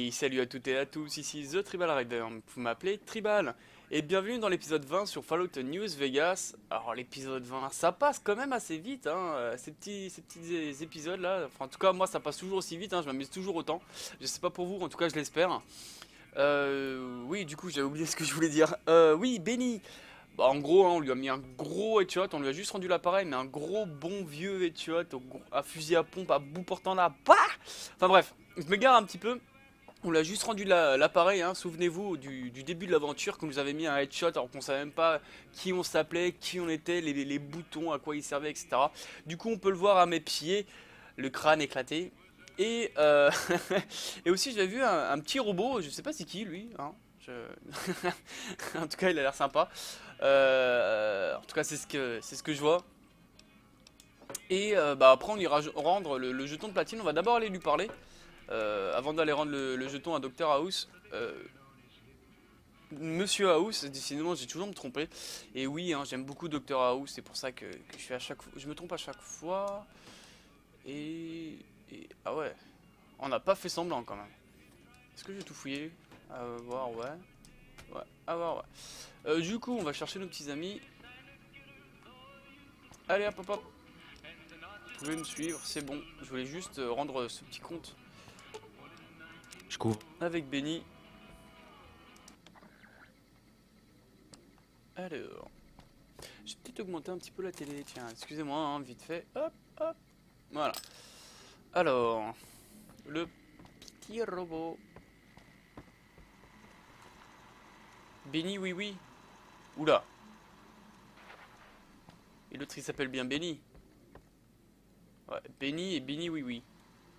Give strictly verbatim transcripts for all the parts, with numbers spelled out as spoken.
Oui, salut à toutes et à tous, ici The Tribal Rider, vous m'appelez Tribal, et bienvenue dans l'épisode vingt sur Fallout New Vegas. Alors l'épisode vingt, ça passe quand même assez vite, hein, euh, ces petits, ces petits épisodes là, enfin en tout cas moi ça passe toujours aussi vite, hein, je m'amuse toujours autant, je sais pas pour vous, en tout cas je l'espère. Euh, oui du coup j'ai oublié ce que je voulais dire, euh, oui Benny, bah, en gros hein, on lui a mis un gros headshot, on lui a juste rendu l'appareil, mais un gros bon vieux headshot, au gros- à fusil à pompe, à bout portant là, bah enfin bref, je me gare un petit peu. On l'a juste rendu la- l'appareil, hein. Souvenez-vous du, du début de l'aventure qu'on nous avait mis un headshot alors qu'on savait même pas qui on s'appelait, qui on était, les, les boutons, à quoi ils servaient, et cetera. Du coup, on peut le voir à mes pieds, le crâne éclaté. Et, euh, et aussi, j'avais vu un, un petit robot, je sais pas c'est qui lui, hein. Je- en tout cas, il a l'air sympa. Euh, en tout cas, c'est ce que, c'est ce que je vois. Et euh, bah, après, on ira rendre le, le jeton de platine. On va d'abord aller lui parler. Euh, avant d'aller rendre le, le jeton à Docteur House, euh, Monsieur House, décidément j'ai toujours me tromper. Et oui, hein, j'aime beaucoup Docteur House, c'est pour ça que, que je fais à chaque fois, je me trompe à chaque fois. Et, et ah ouais, on n'a pas fait semblant quand même. Est-ce que j'ai tout fouillé? À voir, ouais, ouais, à voir, ouais. Euh, du coup, on va chercher nos petits amis. Allez, hop, hop, hop. Vous pouvez me suivre, c'est bon. Je voulais juste euh, rendre ce petit compte Je cours. avec Benny. Alors. Je vais peut-être augmenter un petit peu la télé, tiens, excusez-moi, hein, vite fait, hop, hop, voilà. Alors, le petit robot. Benny, oui, oui. Oula. Et l'autre, il s'appelle bien Benny. Ouais, Benny et Benny, oui, oui.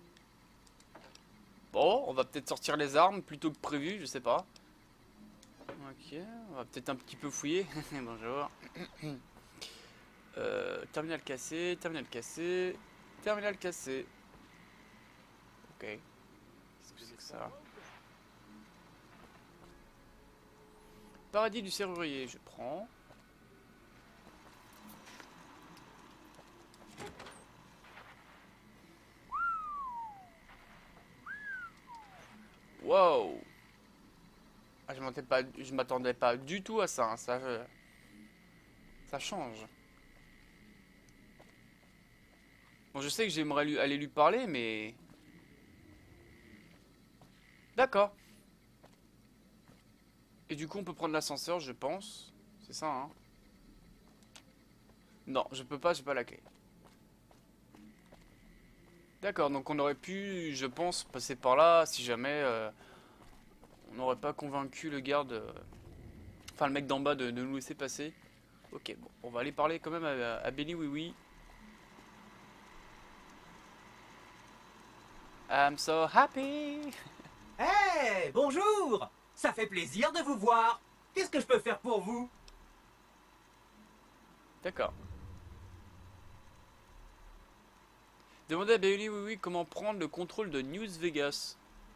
Bon, on va peut-être sortir les armes plutôt que prévu, je sais pas. Ok, on va peut-être un petit peu fouiller. Bonjour. Euh, terminal cassé, terminal cassé, terminal cassé. Ok. Qu'est-ce que c'est que ça? Paradis du serrurier, je prends. Wow. Ah, je m'attendais pas, je m'attendais pas du tout à ça, hein, ça, euh, ça change. Bon, je sais que j'aimerais lui, aller lui parler, mais... D'accord. Et du coup, on peut prendre l'ascenseur, je pense. C'est ça, hein? Non, je peux pas, j'ai pas la clé. D'accord, donc on aurait pu, je pense, passer par là si jamais euh, on n'aurait pas convaincu le garde, euh, enfin le mec d'en bas de, de nous laisser passer. Ok, bon, on va aller parler quand même à, à Benny Oui Oui. I'm so happy. Hey, bonjour! Ça fait plaisir de vous voir. Qu'est-ce que je peux faire pour vous? D'accord. Demandez à Benny Oui Oui comment prendre le contrôle de News Vegas.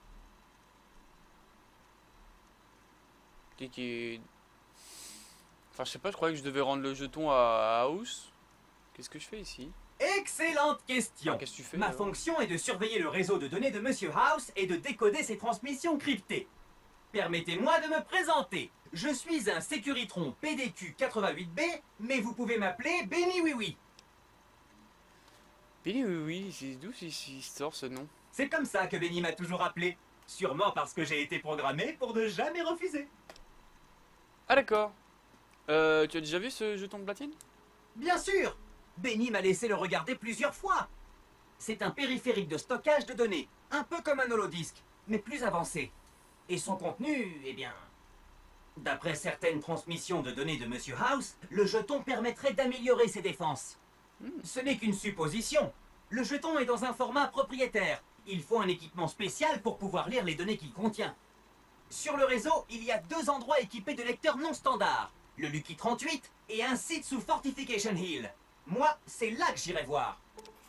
Qui, qui... Enfin, je sais pas, je croyais que je devais rendre le jeton à, à House. Qu'est-ce que je fais ici? Excellente Enfin, question. qu'est-ce que tu fais Ma alors? fonction est de surveiller le réseau de données de Monsieur House et de décoder ses transmissions cryptées. Permettez-moi de me présenter. Je suis un Securitron P D Q quatre-vingt-huit B, mais vous pouvez m'appeler Benny Oui Oui. Benny Oui Oui, c'est d'où il il sort ce nom? C'est comme ça que Benny m'a toujours appelé. Sûrement parce que j'ai été programmé pour ne jamais refuser. Ah d'accord. Euh, tu as déjà vu ce jeton de platine? Bien sûr! Benny m'a laissé le regarder plusieurs fois. C'est un périphérique de stockage de données, un peu comme un holodisque, mais plus avancé. Et son contenu, eh bien... D'après certaines transmissions de données de Monsieur House, le jeton permettrait d'améliorer ses défenses. Ce n'est qu'une supposition. Le jeton est dans un format propriétaire. Il faut un équipement spécial pour pouvoir lire les données qu'il contient. Sur le réseau, il y a deux endroits équipés de lecteurs non standards. Le Lucky trente-huit et un site sous Fortification Hill. Moi, c'est là que j'irai voir.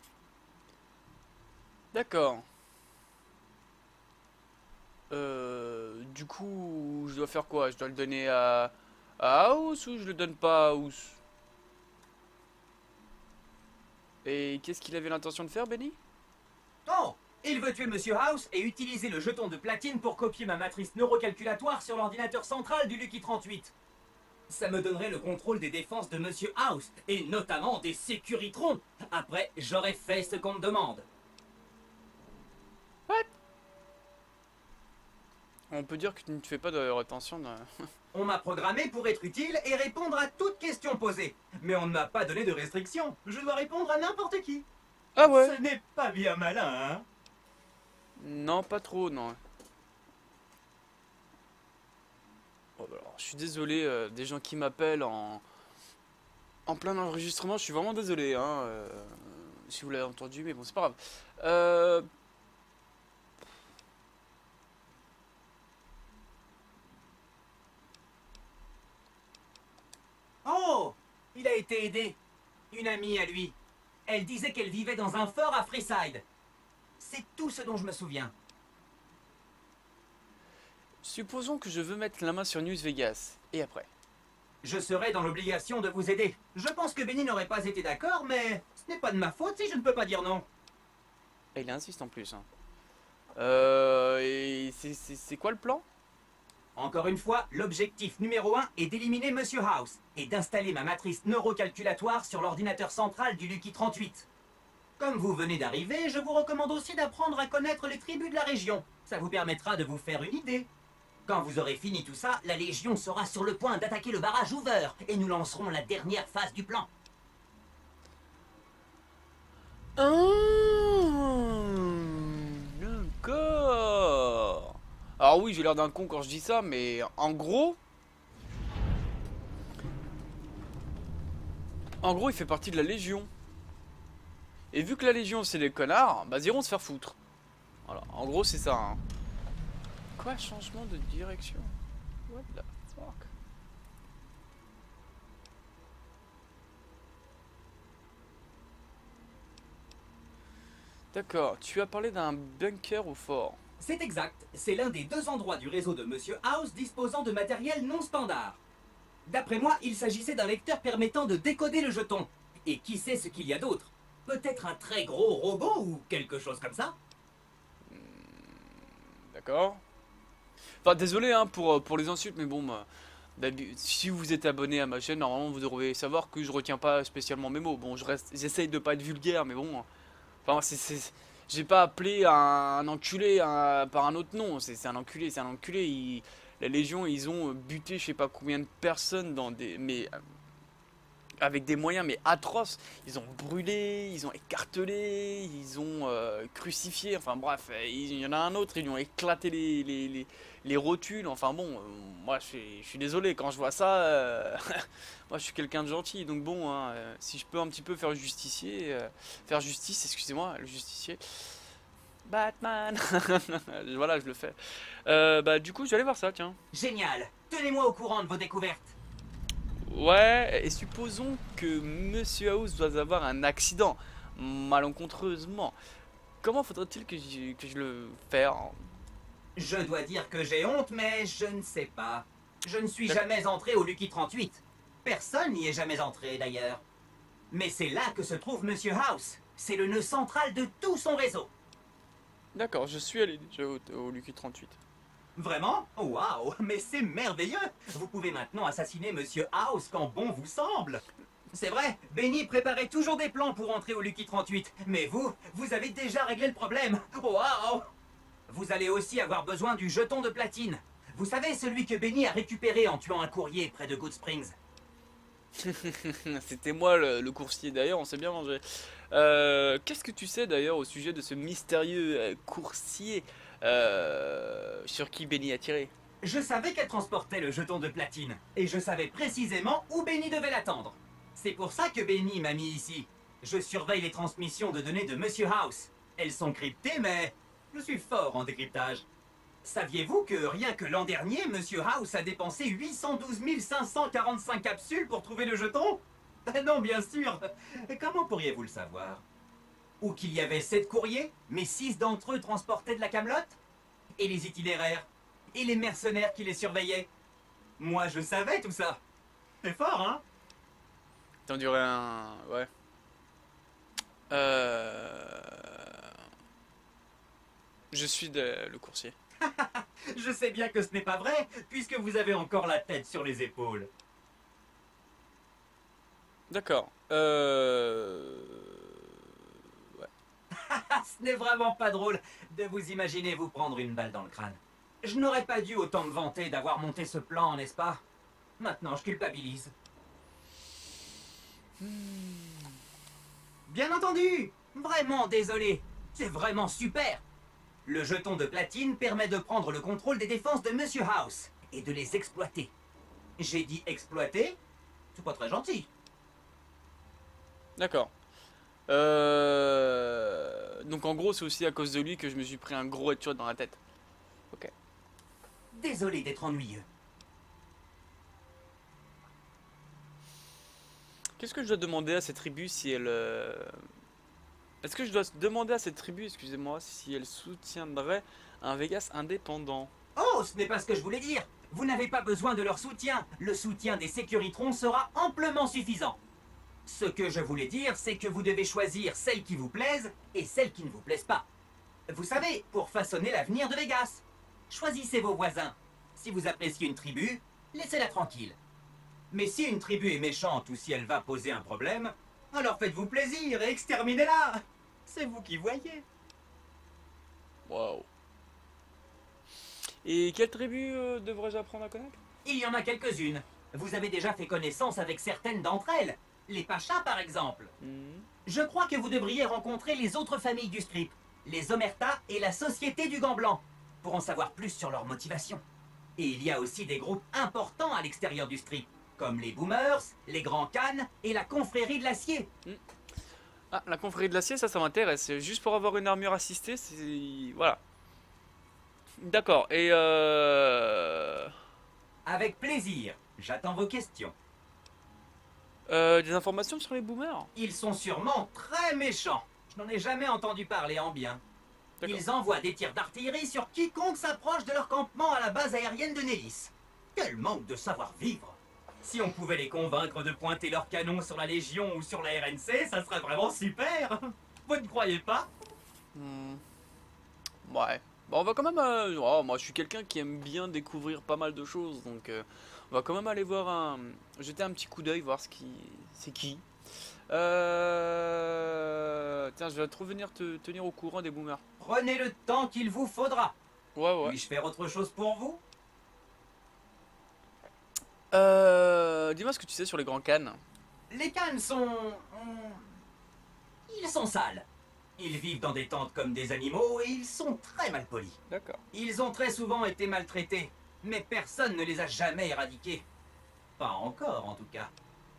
D'accord. Euh, du coup, je dois faire quoi? Je dois le donner à, à House ou je le donne pas à House? Et qu'est-ce qu'il avait l'intention de faire, Benny? Oh, Il veut tuer Monsieur House et utiliser le jeton de platine pour copier ma matrice neurocalculatoire sur l'ordinateur central du Lucky trente-huit. Ça me donnerait le contrôle des défenses de Monsieur House, et notamment des Sécuritrons. Après, j'aurais fait ce qu'on me demande. What? On peut dire que tu ne fais pas de rétention de... On m'a programmé pour être utile et répondre à toute question posée. Mais on ne m'a pas donné de restrictions. Je dois répondre à n'importe qui. Ah ouais? Ce n'est pas bien malin, hein? Non, pas trop, non. Oh, bah alors, je suis désolé, euh, des gens qui m'appellent en... en plein enregistrement, je suis vraiment désolé, hein, euh, si vous l'avez entendu, mais bon, c'est pas grave. Euh... Oh! Il a été aidé. Une amie à lui. Elle disait qu'elle vivait dans un fort à Freeside. C'est tout ce dont je me souviens. Supposons que je veux mettre la main sur News Vegas, et après? Je serai dans l'obligation de vous aider. Je pense que Benny n'aurait pas été d'accord, mais ce n'est pas de ma faute si je ne peux pas dire non. Et il insiste en plus, hein. Euh... Et c'est- c'est c'est quoi le plan? Encore une fois, l'objectif numéro un est d'éliminer Monsieur House et d'installer ma matrice neurocalculatoire sur l'ordinateur central du Lucky trente-huit. Comme vous venez d'arriver, je vous recommande aussi d'apprendre à connaître les tribus de la région. Ça vous permettra de vous faire une idée. Quand vous aurez fini tout ça, la Légion sera sur le point d'attaquer le barrage Hoover et nous lancerons la dernière phase du plan. Ah, d'accord. Alors oui, j'ai l'air d'un con quand je dis ça, mais en gros... En gros, il fait partie de la Légion. Et vu que la Légion, c'est les connards, bah ils iront se faire foutre. Voilà, en gros, c'est ça, hein. Quoi, changement de direction? What the fuck? D'accord, tu as parlé d'un bunker au fort. C'est exact, c'est l'un des deux endroits du réseau de Monsieur House disposant de matériel non standard. D'après moi, il s'agissait d'un lecteur permettant de décoder le jeton. Et qui sait ce qu'il y a d'autre? Peut-être un très gros robot ou quelque chose comme ça? D'accord. Enfin, désolé hein, pour, pour les insultes, mais bon, bah, d'habi- si vous êtes abonné à ma chaîne, normalement vous devriez savoir que je retiens pas spécialement mes mots. Bon, je reste, j'essaye de pas être vulgaire, mais bon. Enfin, c'est, c'est- j'ai pas appelé un, un enculé un- par un autre nom. C'est c'est un enculé, c'est un enculé. Il- la Légion, ils ont buté je sais pas combien de personnes dans des, mais euh, avec des moyens mais atroces. Ils ont brûlé, ils ont écartelé, ils ont euh, crucifié. Enfin bref, euh, il y en a un autre, ils lui ont éclaté les, les, les, les rotules. Enfin bon, euh, moi je suis, je suis désolé quand je vois ça. euh, moi je suis quelqu'un de gentil, donc bon, hein, euh, si je peux un petit peu faire justicier, euh, faire justice, excusez-moi, le justicier. Batman. Voilà, je le fais. Euh, bah du coup, je vais aller voir ça, tiens. Génial. Tenez-moi au courant de vos découvertes. Ouais, et supposons que Monsieur House doit avoir un accident, malencontreusement. Comment faudrait-il que je, que je le fasse? Je dois dire que j'ai honte, mais je ne sais pas. Je ne suis D'accord. jamais entré au Lucky trente-huit. Personne n'y est jamais entré, d'ailleurs. Mais c'est là que se trouve Monsieur House. C'est le nœud central de tout son réseau. D'accord, je suis allé déjà au, au Lucky trente-huit. Vraiment? Waouh, mais c'est merveilleux! Vous pouvez maintenant assassiner Monsieur House quand bon vous semble. C'est vrai, Benny préparait toujours des plans pour entrer au Lucky trente-huit. Mais vous, vous avez déjà réglé le problème. Waouh! Vous allez aussi avoir besoin du jeton de platine. Vous savez, celui que Benny a récupéré en tuant un courrier près de Good Springs. C'était moi le, le coursier d'ailleurs, on s'est bien mangé. Euh, Qu'est-ce que tu sais d'ailleurs au sujet de ce mystérieux euh, coursier euh, sur qui Benny a tiré? Je savais qu'elle transportait le jeton de platine. Et je savais précisément où Benny devait l'attendre. C'est pour ça que Benny m'a mis ici. Je surveille les transmissions de données de Monsieur House. Elles sont cryptées, mais je suis fort en décryptage. Saviez-vous que rien que l'an dernier, Monsieur House a dépensé huit cent douze mille cinq cent quarante-cinq capsules pour trouver le jeton? Ben non, bien sûr. Comment pourriez-vous le savoir? Ou qu'il y avait sept courriers, mais six d'entre eux transportaient de la camelote? Et les itinéraires? Et les mercenaires qui les surveillaient? Moi, je savais tout ça. C'est fort, hein? T'en dirais un... ouais. Euh... Je suis de- le coursier. Je sais bien que ce n'est pas vrai, puisque vous avez encore la tête sur les épaules. D'accord. Euh... Ah, ce n'est vraiment pas drôle de vous imaginer vous prendre une balle dans le crâne. Je n'aurais pas dû autant me vanter d'avoir monté ce plan, n'est-ce pas? Maintenant, je culpabilise. Bien entendu! Vraiment désolé. C'est vraiment super. Le jeton de platine permet de prendre le contrôle des défenses de Monsieur House et de les exploiter. J'ai dit exploiter? C'est pas très gentil. D'accord. Euh... Donc en gros, c'est aussi à cause de lui que je me suis pris un gros headshot dans la tête. Ok. Désolé d'être ennuyeux. Qu'est-ce que je dois demander à cette tribu si elle... euh, Est-ce que je dois demander à cette tribu, excusez-moi, si elle soutiendrait un Vegas indépendant? Oh, ce n'est pas ce que je voulais dire. Vous n'avez pas besoin de leur soutien. Le soutien des Sécuritrons sera amplement suffisant. Ce que je voulais dire, c'est que vous devez choisir celles qui vous plaisent et celles qui ne vous plaisent pas. Vous savez, pour façonner l'avenir de Vegas. Choisissez vos voisins. Si vous appréciez une tribu, laissez-la tranquille. Mais si une tribu est méchante ou si elle va poser un problème, alors faites-vous plaisir et exterminez-la. C'est vous qui voyez. Waouh. Et quelle tribu euh, devrais-je apprendre à connaître? Il y en a quelques-unes. Vous avez déjà fait connaissance avec certaines d'entre elles. Les Pachas, par exemple. Hmm. Je crois que vous devriez rencontrer les autres familles du strip. Les Omerta et la Société du Gant Blanc. Pour en savoir plus sur leur motivation. Et il y a aussi des groupes importants à l'extérieur du strip. Comme les Boomers, les Grands Cannes et la Confrérie de l'Acier. Ah, la confrérie de l'acier, ça, ça m'intéresse. Juste pour avoir une armure assistée, c'est... Voilà. D'accord, et euh... Avec plaisir. J'attends vos questions. euh... Des informations sur les boomers? Ils sont sûrement très méchants. Je n'en ai jamais entendu parler en bien. D'accord. Ils envoient des tirs d'artillerie sur quiconque s'approche de leur campement à la base aérienne de Nellis. Quel manque de savoir-vivre! Si on pouvait les convaincre de pointer leurs canons sur la Légion ou sur la R N C, ça serait vraiment super! Vous ne croyez pas? Hmm. Ouais. Bon, on va quand même... euh, oh, moi, je suis quelqu'un qui aime bien découvrir pas mal de choses, donc... euh, on va quand même aller voir un... jeter un petit coup d'œil, voir ce qui... C'est qui. Euh... Tiens, je vais te revenir te tenir au courant des boomers. Prenez le temps qu'il vous faudra. Ouais, ouais. Puis-je faire autre chose pour vous? Euh... Dis-moi ce que tu sais sur les grands cannes. Les cannes sont... hum, Ils sont sales. Ils vivent dans des tentes comme des animaux et ils sont très mal polis. D'accord. Ils ont très souvent été maltraités, mais personne ne les a jamais éradiqués. Pas encore, en tout cas.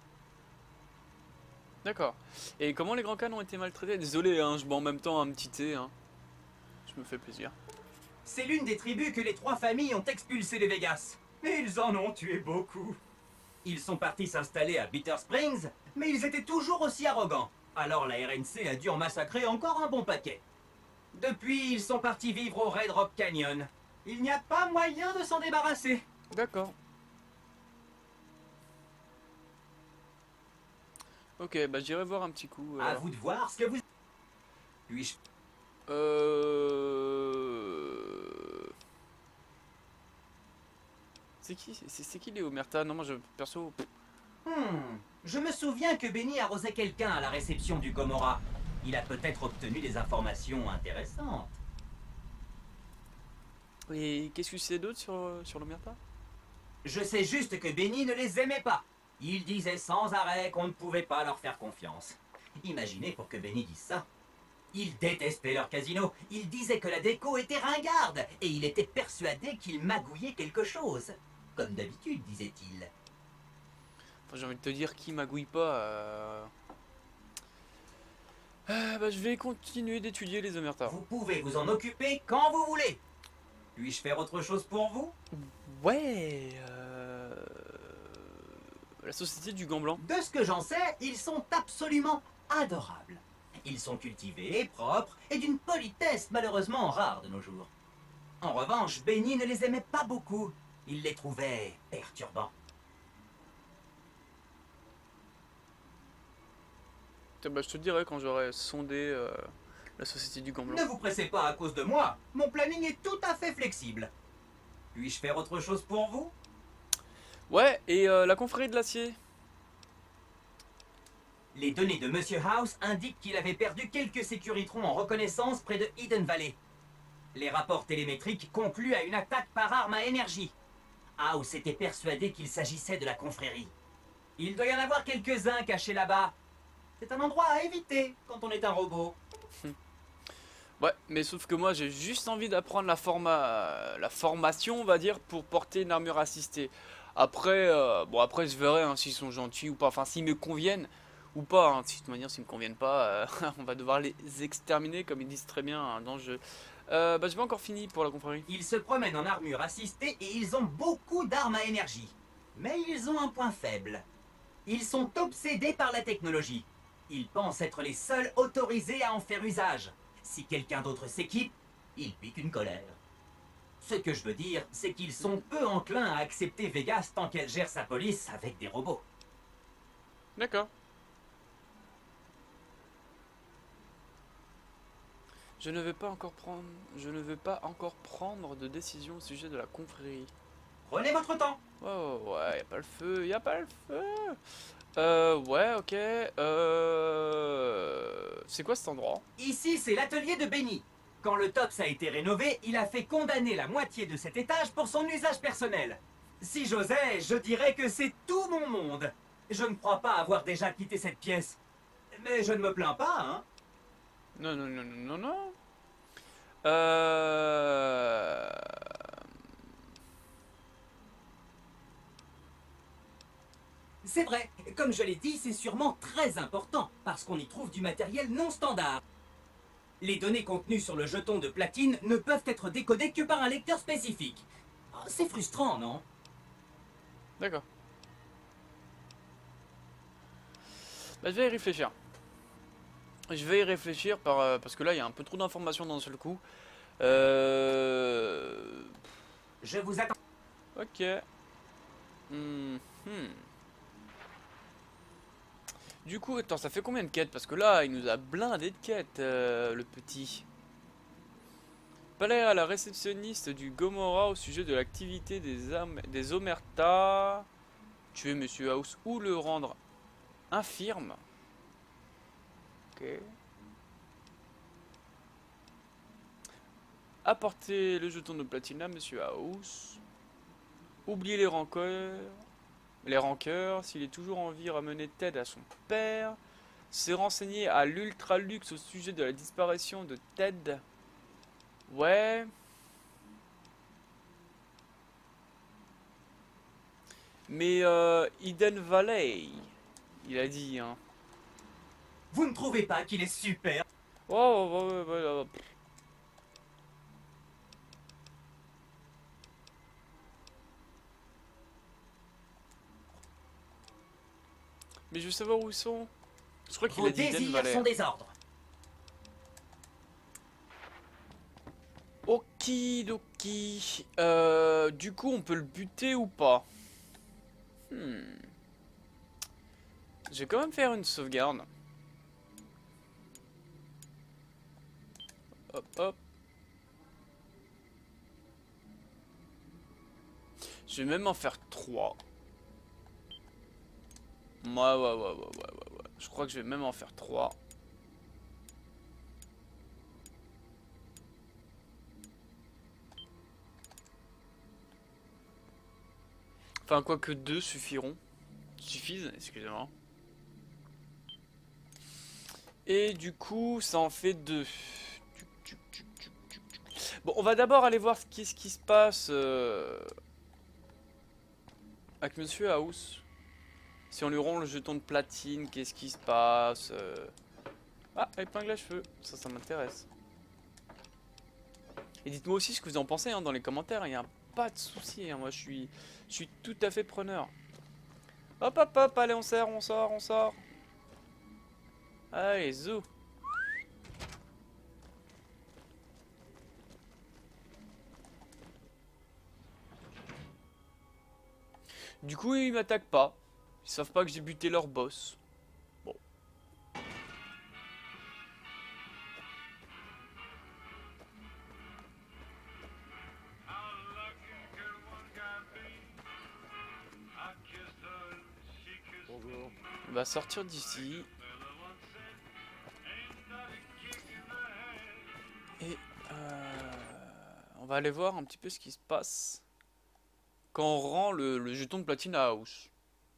D'accord. Et comment les grands cannes ont été maltraités? Désolé, hein, je bois en même temps un petit thé, hein. Je me fais plaisir. C'est l'une des tribus que les trois familles ont expulsées de Vegas. Et ils en ont tué beaucoup. Ils sont partis s'installer à Bitter Springs, mais ils étaient toujours aussi arrogants. Alors la R N C a dû en massacrer encore un bon paquet. Depuis, ils sont partis vivre au Red Rock Canyon. Il n'y a pas moyen de s'en débarrasser. D'accord. Ok, bah j'irai voir un petit coup. À alors. vous de voir ce que vous... Puis-je... Euh... C'est qui? C'est c'est qui les Omerta? Non, moi je perso. pff. Hmm, je me souviens que Benny arrosait quelqu'un à la réception du Gomorrah. Il a peut-être obtenu des informations intéressantes. Et qu'est-ce que tu sais d'autre sur, sur l'Omerta? Je sais juste que Benny ne les aimait pas. Il disait sans arrêt qu'on ne pouvait pas leur faire confiance. Imaginez pour que Benny dise ça. Il détestait leur casino. Il disait que la déco était ringarde. Et il était persuadé qu'il magouillait quelque chose. Comme d'habitude, disait-il. Enfin, j'ai envie de te dire qui magouille pas. Euh... Euh, bah, je vais continuer d'étudier les Omerta. Vous pouvez vous en occuper quand vous voulez. Puis-je faire autre chose pour vous? Ouais. Euh... La société du Gant Blanc. De ce que j'en sais, ils sont absolument adorables. Ils sont cultivés, propres et d'une politesse malheureusement rare de nos jours. En revanche, Benny ne les aimait pas beaucoup. Il les trouvait perturbants. Tiens, bah, je te dirai quand j'aurai sondé euh, La société du gant blanc. Ne vous pressez pas à cause de moi. Mon planning est tout à fait flexible. Puis-je faire autre chose pour vous? Ouais, et euh, la confrérie de l'acier. Les données de Monsieur House indiquent qu'il avait perdu quelques sécuritrons en reconnaissance près de Hidden Valley. Les rapports télémétriques concluent à une attaque par arme à énergie. House était persuadé qu'il s'agissait de la confrérie. Il doit y en avoir quelques-uns cachés là-bas. C'est un endroit à éviter quand on est un robot. Ouais, mais sauf que moi j'ai juste envie d'apprendre la, forma... la formation, on va dire, pour porter une armure assistée. Après, euh, bon après je verrai hein, s'ils sont gentils ou pas, enfin s'ils me conviennent ou pas. Hein. De toute manière, s'ils me conviennent pas, euh, on va devoir les exterminer comme ils disent très bien hein, dans le jeu. Euh, bah j'ai pas encore fini pour la confrérie. Ils se promènent en armure assistée et ils ont beaucoup d'armes à énergie. Mais ils ont un point faible. Ils sont obsédés par la technologie. Ils pensent être les seuls autorisés à en faire usage. Si quelqu'un d'autre s'équipe, ils piquent une colère. Ce que je veux dire, c'est qu'ils sont peu enclins à accepter Vegas tant qu'elle gère sa police avec des robots. D'accord. Je ne vais pas encore prendre, je ne vais pas encore prendre de décision au sujet de la confrérie. Prenez votre temps. Oh ouais, y a pas le feu, y a pas le feu. Euh, ouais, ok. Euh, c'est quoi cet endroit? Ici, c'est l'atelier de Benny. Quand le TOPS a été rénové, il a fait condamner la moitié de cet étage pour son usage personnel. Si j'osais, je dirais que c'est tout mon monde. Je ne crois pas avoir déjà quitté cette pièce. Mais je ne me plains pas, hein. Non, non, non, non, non, non. Euh... C'est vrai, comme je l'ai dit, c'est sûrement très important, parce qu'on y trouve du matériel non standard. Les données contenues sur le jeton de platine ne peuvent être décodées que par un lecteur spécifique. C'est frustrant, non? D'accord. Bah, je vais y réfléchir. Je vais y réfléchir par, euh, parce que là, il y a un peu trop d'informations d'un seul coup. Euh... Je vous attends. Ok. Hmm, hmm. Du coup, attends, ça fait combien de quêtes? Parce que là, il nous a blindé de quêtes, euh, le petit. Palais à la réceptionniste du Gomorrah au sujet de l'activité des, des Omerta. Tuer Monsieur House ou le rendre infirme. Ok. Apporter le jeton de platine à Monsieur House. Oublier les rancœurs. Les rancœurs, s'il est toujours en vie, ramener Ted à son père. Se renseigner à l'ultra luxe au sujet de la disparition de Ted. Ouais. Mais euh, Hidden Valley, il a dit, hein. Vous ne trouvez pas qu'il est super? Oh, oh, oh, oh, oh. Mais je veux savoir où ils sont. Je crois qu'il Vos a dit Hidden désirs Valley. sont des ordres. Okidoki. Euh, du coup, on peut le buter ou pas? Hmm. Je vais quand même faire une sauvegarde. Hop, hop. Je vais même en faire trois. Ouais, ouais, ouais, ouais, ouais, ouais, ouais. Je crois que je vais même en faire trois. Enfin, quoique deux suffiront. Suffisent, excusez-moi. Et du coup, ça en fait deux. Bon, on va d'abord aller voir ce qui, ce qui se passe euh, avec Monsieur House. Si on lui rend le jeton de platine, qu'est-ce qui se passe euh... Ah, épingle à cheveux, ça, ça m'intéresse. Et dites-moi aussi ce que vous en pensez hein, dans les commentaires, il n'y a pas de souci, hein, moi je suis, je suis tout à fait preneur. Hop hop hop, allez on sort, on sort, on sort. Allez, zou. Du coup ils m'attaquent pas. Ils savent pas que j'ai buté leur boss. Bon. On va sortir d'ici. Et euh, on va aller voir un petit peu ce qui se passe quand on rend le, le jeton de platine à House.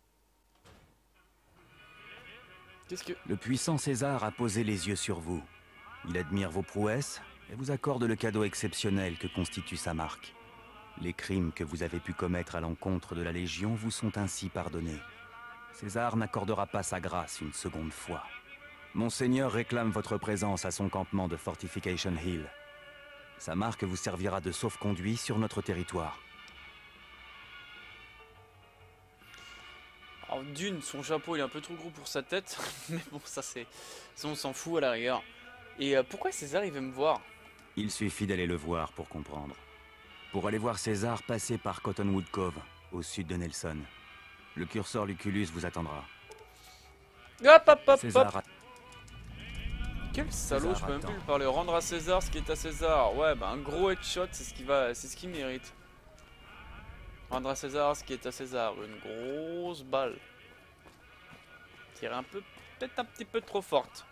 Qu'est-ce que... Le puissant César a posé les yeux sur vous. Il admire vos prouesses et vous accorde le cadeau exceptionnel que constitue sa marque. Les crimes que vous avez pu commettre à l'encontre de la Légion vous sont ainsi pardonnés. César n'accordera pas sa grâce une seconde fois. Monseigneur réclame votre présence à son campement de Fortification Hill. Sa marque vous servira de sauf-conduit sur notre territoire. Alors d'une, son chapeau il est un peu trop gros pour sa tête, mais bon ça c'est... ça on s'en fout à la rigueur. Et euh, pourquoi César il veut me voir? Il suffit d'aller le voir pour comprendre. Pour aller voir César, passez par Cottonwood Cove, au sud de Nelson. Le curseur Lucullus vous attendra. Hop hop hop César hop. a... Quel salaud, César je peux même attend. plus lui parler. Rendre à César ce qui est à César. Ouais bah un gros headshot c'est ce qui va, c'est ce qu'il mérite. Rendre à César ce qui est à César. Une grosse balle. Tirer un peu, peut-être un petit peu trop forte.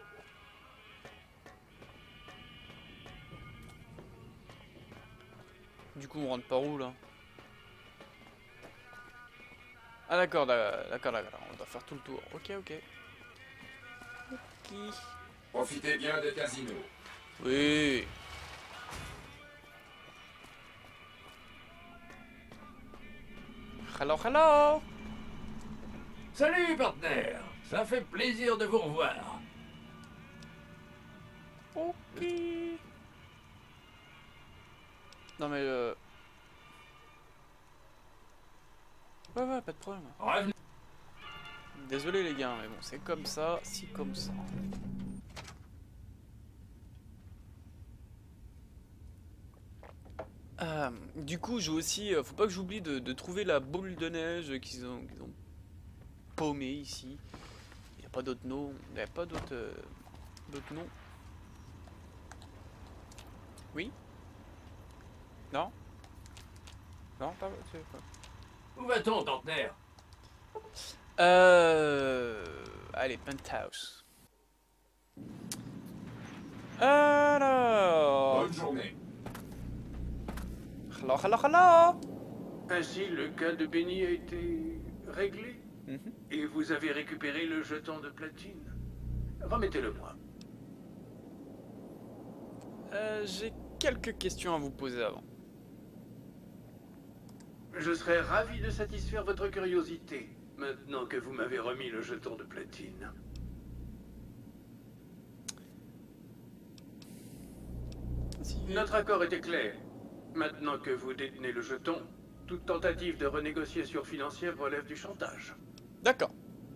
Du coup on rentre par où là? Ah d'accord, d'accord, d'accord, on doit faire tout le tour. Ok, ok. Ok. Profitez bien des casinos. Oui. Hello, hello. Salut, partenaire. Ça fait plaisir de vous revoir. Ok. Non mais euh... ouais ouais pas de problème. Revenez. Désolé les gars mais bon c'est comme ça, si comme ça. Euh, du coup j'ai aussi, euh, faut pas que j'oublie de, de trouver la boule de neige qu'ils ont, qu'ils ont paumé ici. Il n'y a pas d'autres noms, il n'y a pas d'autres euh, d'autres noms. Oui? Non? Non, pas... c'est pas... Où va-t-on, partenaire? Euh... Allez, Penthouse. Alors... Bonne journée. Hello, hello, hello. Ainsi, le cas de Benny a été réglé Mhm. et vous avez récupéré le jeton de platine. Remettez-le-moi. Euh, j'ai quelques questions à vous poser avant. Je serais ravi de satisfaire votre curiosité, maintenant que vous m'avez remis le jeton de platine. Si... Notre accord était clair. Maintenant que vous détenez le jeton, toute tentative de renégociation financière relève du chantage. D'accord.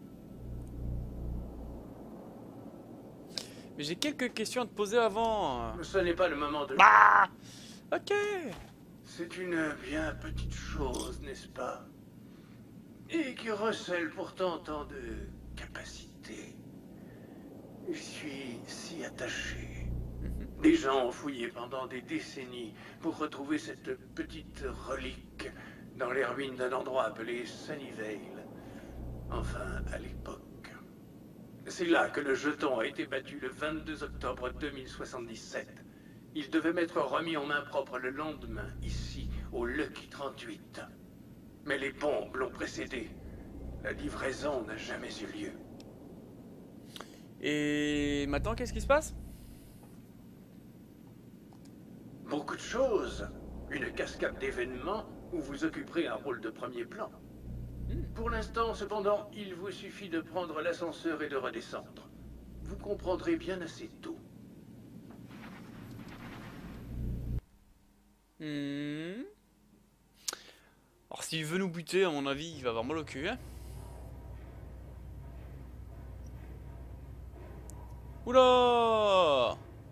Mais j'ai quelques questions à te poser avant. Ce n'est pas le moment de... Ah, ok. C'est une bien petite chose, n'est-ce pas? Et qui recèle pourtant tant de capacités. Je suis si attaché. Des gens ont fouillé pendant des décennies pour retrouver cette petite relique dans les ruines d'un endroit appelé Sunnyvale. Enfin, à l'époque. C'est là que le jeton a été battu le vingt-deux octobre deux mille soixante-dix-sept. Il devait m'être remis en main propre le lendemain, ici, au Lucky trente-huit. Mais les bombes l'ont précédé. La livraison n'a jamais eu lieu. Et maintenant, qu'est-ce qui se passe? Beaucoup de choses. Une cascade d'événements où vous occuperez un rôle de premier plan. Pour l'instant, cependant, il vous suffit de prendre l'ascenseur et de redescendre. Vous comprendrez bien assez tôt. Hmm. Alors s'il veut nous buter, à mon avis, il va avoir mal au cul, hein. Oula!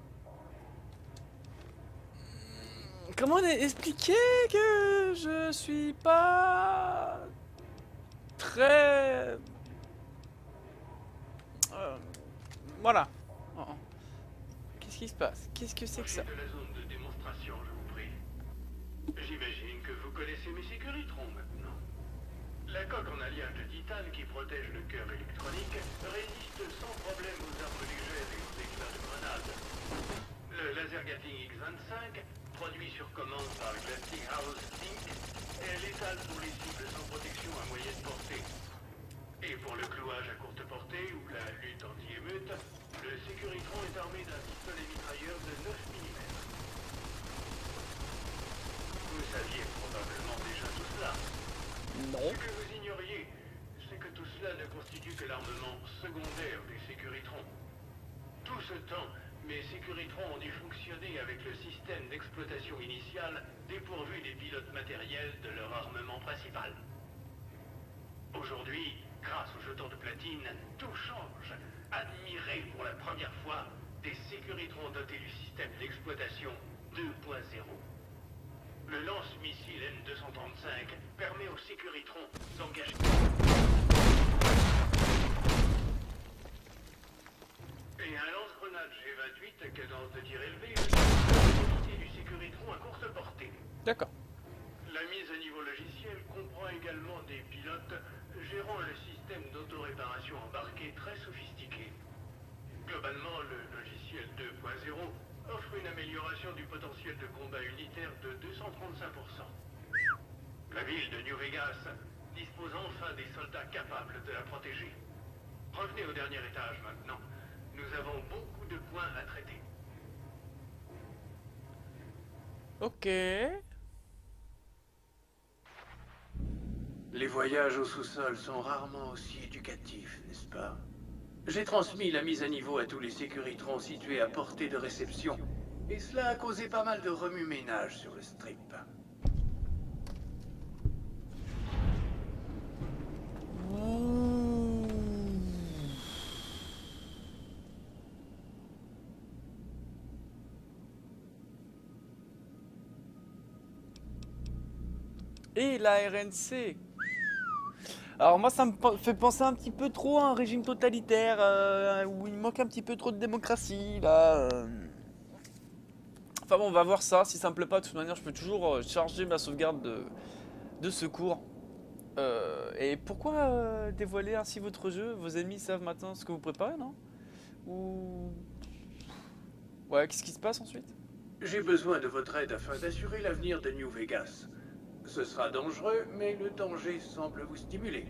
Comment expliquer que je suis pas très... Euh, voilà. Oh, oh. Qu'est-ce qui se passe? Qu'est-ce que c'est que ça? De la zone de démonstration, je vous prie. J'imagine que vous connaissez mes sécuritrons maintenant. La coque en alliage de titane qui protège le cœur électronique résiste sans problème aux armes légères et aux éclats de grenade. Le laser Gatling X vingt-cinq, produit sur commande par Westinghouse incorporé, est létal pour les cibles sans protection à moyenne portée. Et pour le clouage à courte portée ou la lutte anti-émeute, le Sécuritron est armé d'un pistolet mitrailleur de neuf millimètres. Vous saviez probablement déjà tout cela. Non. Ce que vous ignoriez, c'est que tout cela ne constitue que l'armement secondaire des Sécuritrons. Tout ce temps, mes Sécuritrons ont dû fonctionner avec le système d'exploitation initiale dépourvu des pilotes matériels de leur armement principal. Aujourd'hui, grâce aux jetons de platine, tout change. Admirez pour la première fois des Sécuritrons dotés du système d'exploitation deux point zéro. Le lance-missile M deux cent trente-cinq permet aux Sécuritrons d'engager... Et un lance-grenade G vingt-huit à cadence de tir élevée est du Sécuritron à courte portée. D'accord. La mise à niveau logiciel comprend également des pilotes gérant le système d'autoréparation embarqué très sophistiqué. Globalement, le logiciel deux point zéro offre une amélioration du potentiel de combat unitaire de deux cent trente-cinq pour cent. La ville de New Vegas dispose enfin des soldats capables de la protéger. Revenez au dernier étage maintenant. Nous avons beaucoup de points à traiter. Ok. Les voyages au sous-sol sont rarement aussi éducatifs, n'est-ce pas? J'ai transmis la mise à niveau à tous les Sécuritrons situés à portée de réception, et cela a causé pas mal de remue-ménage sur le strip. Et la R N C. Alors moi ça me fait penser un petit peu trop à un régime totalitaire euh, où il manque un petit peu trop de démocratie là. euh. Enfin bon, on va voir ça. Si ça me plaît pas, de toute manière je peux toujours charger ma sauvegarde de, de secours. Euh, et pourquoi euh, dévoiler ainsi votre jeu? Vos ennemis savent maintenant ce que vous préparez, non? Ou... Ouais, qu'est-ce qui se passe ensuite? J'ai besoin de votre aide afin d'assurer l'avenir de New Vegas. Ce sera dangereux, mais le danger semble vous stimuler.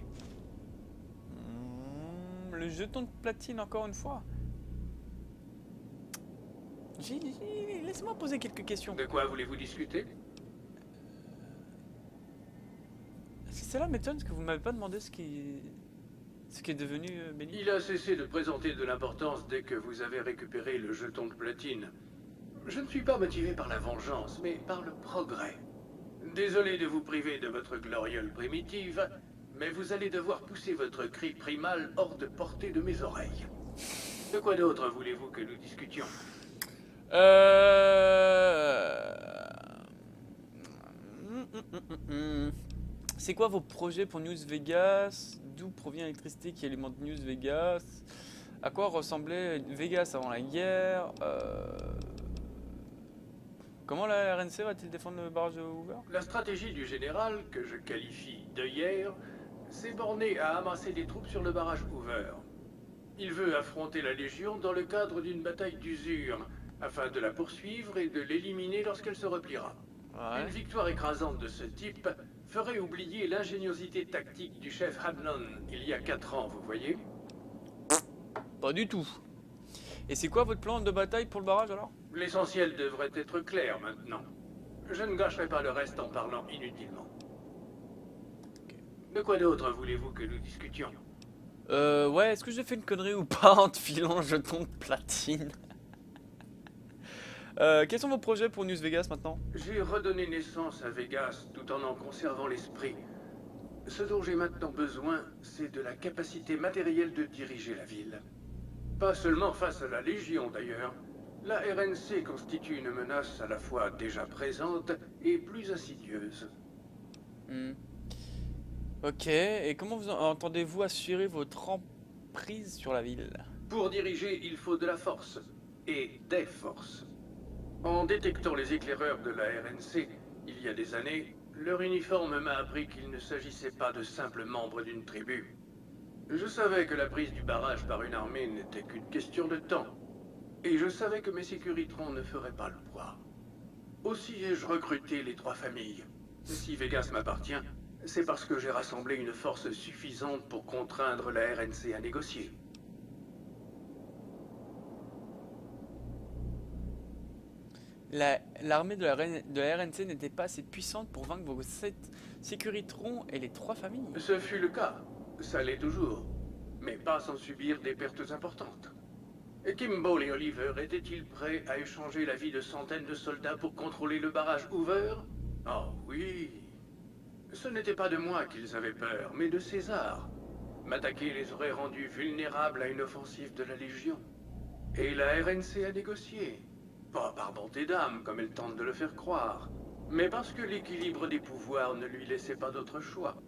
Mmh, le jeton de platine, encore une fois. Laissez-moi poser quelques questions. De quoi voulez-vous discuter? Cela m'étonne que vous ne m'avez pas demandé ce qui, ce qui est devenu euh, Benny. Il a cessé de présenter de l'importance dès que vous avez récupéré le jeton de platine. Je ne suis pas motivé par la vengeance, mais par le progrès. Désolé de vous priver de votre gloriole primitive, mais vous allez devoir pousser votre cri primal hors de portée de mes oreilles. De quoi d'autre voulez-vous que nous discutions? Euh... C'est quoi vos projets pour News Vegas? D'où provient l'électricité qui alimente News Vegas? À quoi ressemblait Vegas avant la guerre? euh... Comment la R N C va-t-il défendre le barrage de Hoover? La stratégie du général, que je qualifie d'œillère, s'est bornée à amasser des troupes sur le barrage Hoover. Il veut affronter la Légion dans le cadre d'une bataille d'usure, afin de la poursuivre et de l'éliminer lorsqu'elle se repliera. Ouais. Une victoire écrasante de ce type ferait oublier l'ingéniosité tactique du chef Hanlon il y a quatre ans, vous voyez? Pas du tout. Et c'est quoi votre plan de bataille pour le barrage alors? L'essentiel devrait être clair maintenant. Je ne gâcherai pas le reste en parlant inutilement. Okay. De quoi d'autre voulez-vous que nous discutions? Euh, ouais, est-ce que j'ai fait une connerie ou pas en te filant un jeton de platine? euh, Quels sont vos projets pour News Vegas maintenant? J'ai redonné naissance à Vegas tout en en conservant l'esprit. Ce dont j'ai maintenant besoin, c'est de la capacité matérielle de diriger la ville. Pas seulement face à la Légion d'ailleurs. La R N C constitue une menace à la fois déjà présente et plus insidieuse. Hmm. Ok, et comment vous entendez-vous assurer votre emprise sur la ville? Pour diriger, il faut de la force. Et des forces. En détectant les éclaireurs de la R N C, il y a des années, Leur uniforme m'a appris qu'il ne s'agissait pas de simples membres d'une tribu. Je savais que la prise du barrage par une armée n'était qu'une question de temps. Et je savais que mes sécuritrons ne feraient pas le poids. Aussi ai-je recruté les trois familles. Si Vegas m'appartient, c'est parce que j'ai rassemblé une force suffisante pour contraindre la R N C à négocier. La- L'armée de, la Ren- de la R N C n'était pas assez puissante pour vaincre vos sept sécuritrons et les trois familles. Ce fut le cas. Ça l'est toujours. Mais pas sans subir des pertes importantes. Kimball et Oliver étaient-ils prêts à échanger la vie de centaines de soldats pour contrôler le barrage Hoover? Oh oui. Ce n'était pas de moi qu'ils avaient peur, mais de César. M'attaquer les aurait rendus vulnérables à une offensive de la Légion. Et la R N C a négocié. Pas par bonté d'âme, comme elle tente de le faire croire, mais parce que l'équilibre des pouvoirs ne lui laissait pas d'autre choix.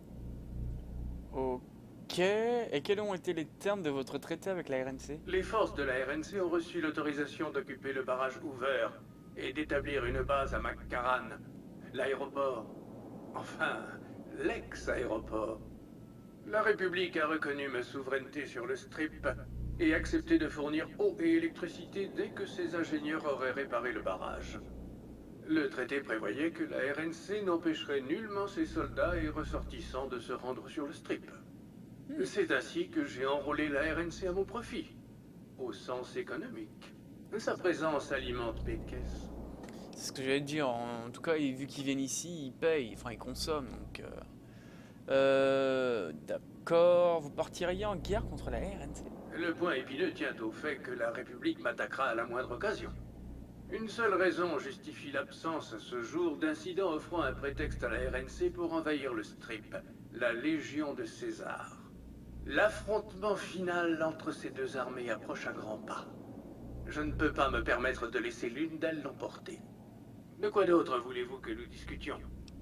Ok. Et quels ont été les termes de votre traité avec la R N C? Les forces de la R N C ont reçu l'autorisation d'occuper le barrage Hoover et d'établir une base à McCarran, l'aéroport. Enfin, l'ex-aéroport. La République a reconnu ma souveraineté sur le Strip et accepté de fournir eau et électricité dès que ses ingénieurs auraient réparé le barrage. Le traité prévoyait que la R N C n'empêcherait nullement ses soldats et ressortissants de se rendre sur le Strip. C'est ainsi que j'ai enrôlé la R N C à mon profit, au sens économique. Sa présence alimente mes caisses. C'est ce que j'allais te dire. En tout cas, vu qu'ils viennent ici, ils payent, enfin ils consomment. Donc, euh... Euh, d'accord. Vous partiriez en guerre contre la R N C? Le point épineux tient au fait que la République m'attaquera à la moindre occasion. Une seule raison justifie l'absence à ce jour d'incidents offrant un prétexte à la R N C pour envahir le Strip, la Légion de César. L'affrontement final entre ces deux armées approche à grands pas. Je ne peux pas me permettre de laisser l'une d'elles l'emporter. De quoi d'autre voulez-vous que nous discutions?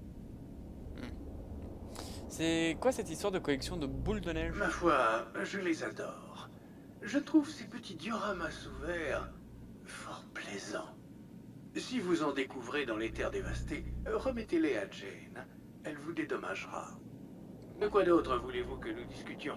C'est quoi cette histoire de collection de boules de neige? Ma foi, je les adore. Je trouve ces petits dioramas ouverts fort plaisants. Si vous en découvrez dans les terres dévastées, remettez-les à Jane. Elle vous dédommagera. De quoi d'autre voulez-vous que nous discutions?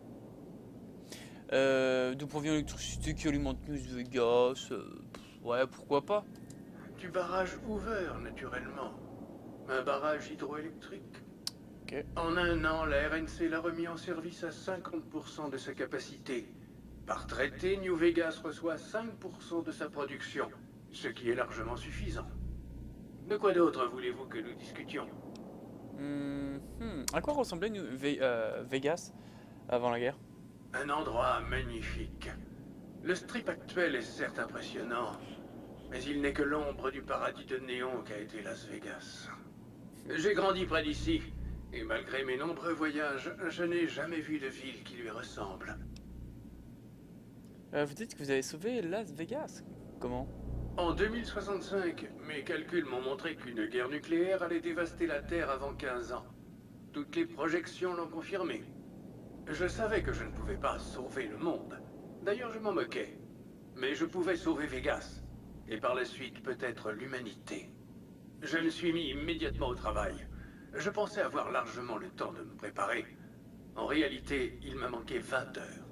Euh, d'où provient l'électricité qui alimente News Vegas? euh, pff, Ouais, pourquoi pas? Du barrage Hoover, naturellement. Un barrage hydroélectrique. Ok. En un an, la R N C l'a remis en service à cinquante pour cent de sa capacité. Par traité, New Vegas reçoit cinq pour cent de sa production, ce qui est largement suffisant. De quoi d'autre voulez-vous que nous discutions? Hmm, hmm. À quoi ressemblait New Ve- euh, Vegas avant la guerre? Un endroit magnifique. Le Strip actuel est certes impressionnant, mais il n'est que l'ombre du paradis de néon qu'a été Las Vegas. J'ai grandi près d'ici, et malgré mes nombreux voyages, je n'ai jamais vu de ville qui lui ressemble. Euh, vous dites que vous avez sauvé Las Vegas. Comment? En deux mille soixante-cinq, mes calculs m'ont montré qu'une guerre nucléaire allait dévaster la Terre avant quinze ans. Toutes les projections l'ont confirmé. Je savais que je ne pouvais pas sauver le monde. D'ailleurs, je m'en moquais. Mais je pouvais sauver Vegas. Et par la suite, peut-être l'humanité. Je me suis mis immédiatement au travail. Je pensais avoir largement le temps de me préparer. En réalité, il m'a manqué vingt heures.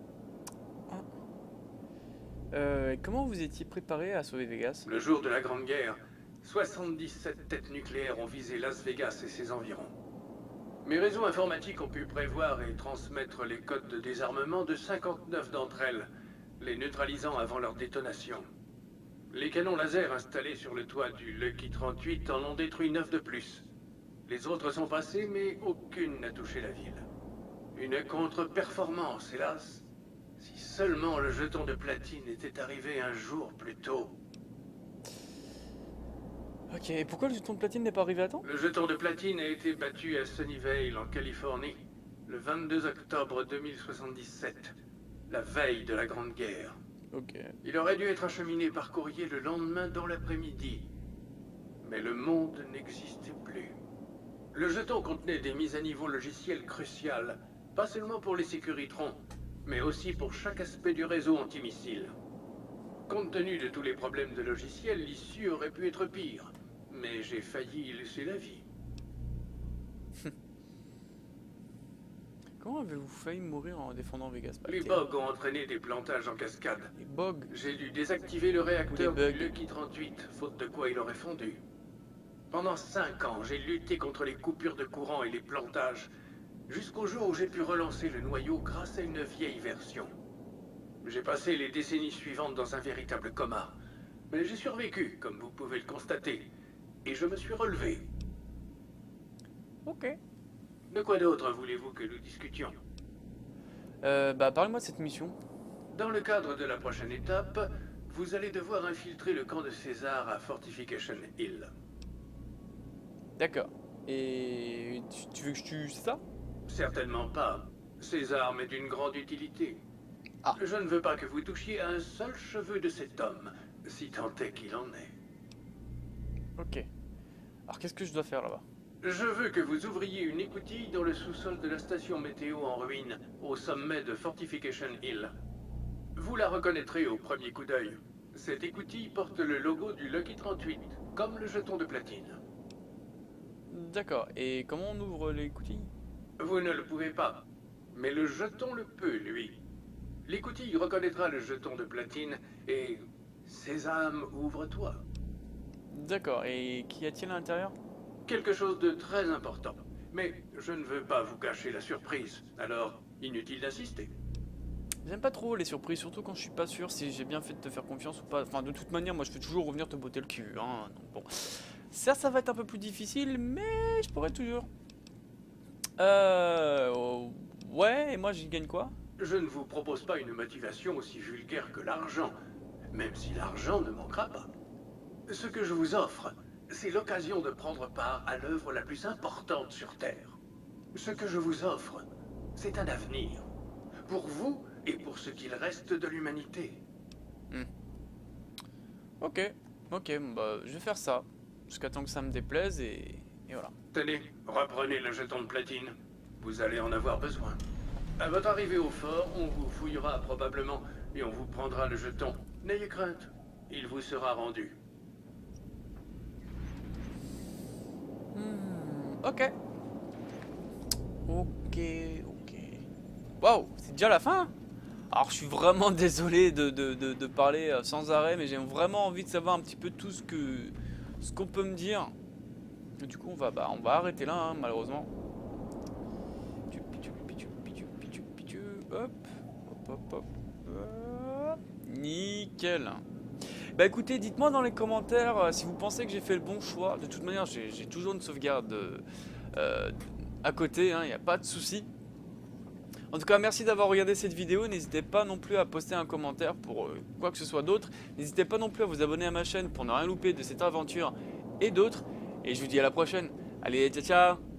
Euh, comment vous étiez préparé à sauver Vegas? Le jour de la Grande Guerre, soixante-dix-sept têtes nucléaires ont visé Las Vegas et ses environs. Mes réseaux informatiques ont pu prévoir et transmettre les codes de désarmement de cinquante-neuf d'entre elles, les neutralisant avant leur détonation. Les canons laser installés sur le toit du Lucky trente-huit en ont détruit neuf de plus. Les autres sont passés, mais aucune n'a touché la ville. Une contre-performance, hélas. Si seulement le jeton de platine était arrivé un jour plus tôt. Ok, et pourquoi le jeton de platine n'est pas arrivé à temps? Le jeton de platine a été battu à Sunnyvale, en Californie, le vingt-deux octobre deux mille soixante-dix-sept, la veille de la Grande Guerre. Ok. Il aurait dû être acheminé par courrier le lendemain dans l'après-midi. Mais le monde n'existait plus. Le jeton contenait des mises à niveau logicielles cruciales, pas seulement pour les sécuritrons, mais aussi pour chaque aspect du réseau antimissile. Compte tenu de tous les problèmes de logiciel, l'issue aurait pu être pire, mais j'ai failli y laisser la vie. Comment avez-vous failli mourir en défendant Vegas? Bah, Les t'es- bugs ont entraîné des plantages en cascade. Les bugs. J'ai dû désactiver le réacteur Ou les du bugs. Lucky trente-huit, faute de quoi il aurait fondu. Pendant cinq ans, j'ai lutté contre les coupures de courant et les plantages, jusqu'au jour où j'ai pu relancer le noyau grâce à une vieille version. J'ai passé les décennies suivantes dans un véritable coma, mais j'ai survécu, comme vous pouvez le constater, et je me suis relevé. Ok. De quoi d'autre voulez-vous que nous discutions? Euh, bah parlez-moi de cette mission. Dans le cadre de la prochaine étape, vous allez devoir infiltrer le camp de César à Fortification Hill. D'accord. Et tu, tu veux que je tue ça? Certainement pas. Ces armes est d'une grande utilité. Ah. Je ne veux pas que vous touchiez à un seul cheveu de cet homme, si tant est qu'il en est. Ok. Alors qu'est-ce que je dois faire là-bas? Je veux que vous ouvriez une écoutille dans le sous-sol de la station météo en ruine, au sommet de Fortification Hill. Vous la reconnaîtrez au premier coup d'œil. Cette écoutille porte le logo du Lucky trente-huit, comme le jeton de platine. D'accord. Et comment on ouvre l'écoutille? Vous ne le pouvez pas, mais le jeton le peut, lui. L'écoutille reconnaîtra le jeton de platine et... Sésame, ouvre-toi. D'accord. Et qu'y a-t-il à l'intérieur? Quelque chose de très important. Mais je ne veux pas vous cacher la surprise, alors inutile d'insister. J'aime pas trop les surprises, surtout quand je suis pas sûr si j'ai bien fait de te faire confiance ou pas. Enfin, de toute manière, moi je peux toujours revenir te botter le cul. Hein. Donc bon, ça, ça va être un peu plus difficile, mais je pourrais toujours. Euh... oh, ouais, et moi j'y gagne quoi? Je ne vous propose pas une motivation aussi vulgaire que l'argent, même si l'argent ne manquera pas. Ce que je vous offre, c'est l'occasion de prendre part à l'œuvre la plus importante sur Terre. Ce que je vous offre, c'est un avenir. Pour vous et pour ce qu'il reste de l'humanité. Hmm. Ok, ok, bah je vais faire ça. Jusqu'à temps que ça me déplaise et, et voilà. Tenez, reprenez le jeton de platine. Vous allez en avoir besoin. À votre arrivée au fort, on vous fouillera probablement et on vous prendra le jeton. N'ayez crainte, il vous sera rendu. Hmm, ok. Ok, ok. Waouh, c'est déjà la fin? Alors je suis vraiment désolé de, de, de, de parler euh, sans arrêt, mais j'ai vraiment envie de savoir un petit peu tout ce que ce qu'on peut me dire. Et du coup on va, bah, on va arrêter là, hein, malheureusement. Hop, hop, hop, hop, hop. Nickel. Bah écoutez, dites-moi dans les commentaires euh, si vous pensez que j'ai fait le bon choix. De toute manière, j'ai toujours une sauvegarde euh, à côté, il n'y a pas de souci. En tout cas, merci d'avoir regardé cette vidéo. N'hésitez pas non plus à poster un commentaire pour euh, quoi que ce soit d'autre. N'hésitez pas non plus à vous abonner à ma chaîne pour ne rien louper de cette aventure et d'autres. Et je vous dis à la prochaine. Allez, ciao ciao.